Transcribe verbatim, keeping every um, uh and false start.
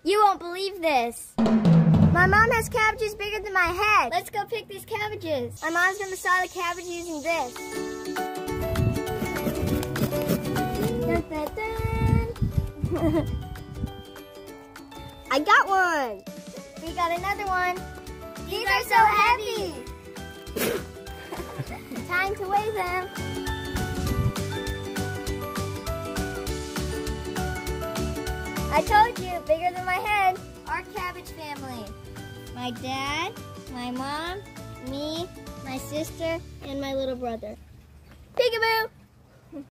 You won't believe this. My mom has cabbages bigger than my head. Let's go pick these cabbages. My mom's gonna saw the cabbage using this. Dun, dun, dun. I got one. We got another one. These, These are, are so heavy. heavy. Time to weigh them. I told you, bigger than my head. Our cabbage family. My dad, my mom, me, my sister, and my little brother. Peekaboo!